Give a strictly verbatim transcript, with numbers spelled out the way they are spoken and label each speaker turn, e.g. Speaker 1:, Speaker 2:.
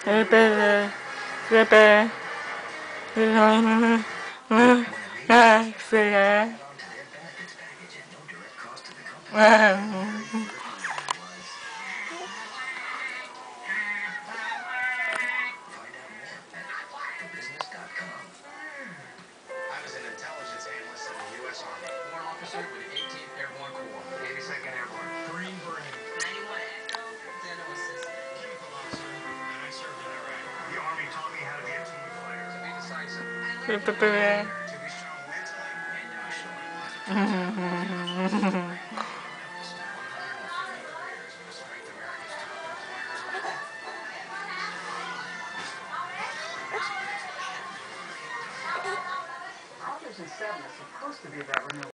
Speaker 1: Baby, baby,
Speaker 2: I was an intelligence analyst in the U S Army. Warrant officer with the eighteenth Airborne Corps. eighty-second Airborne. Green Beret.
Speaker 3: ninety-one Echo, dental assistant.
Speaker 2: Chemical officer. And I served in Iraq. The Army taught me how to be a team player. To be decisive.
Speaker 3: I
Speaker 1: baby,
Speaker 3: learned from
Speaker 1: baby.
Speaker 2: To be strong mentally and emotionally. one hundred fifty careers in the strength America's top employers.
Speaker 4: Proposition seven is supposed to be about renewable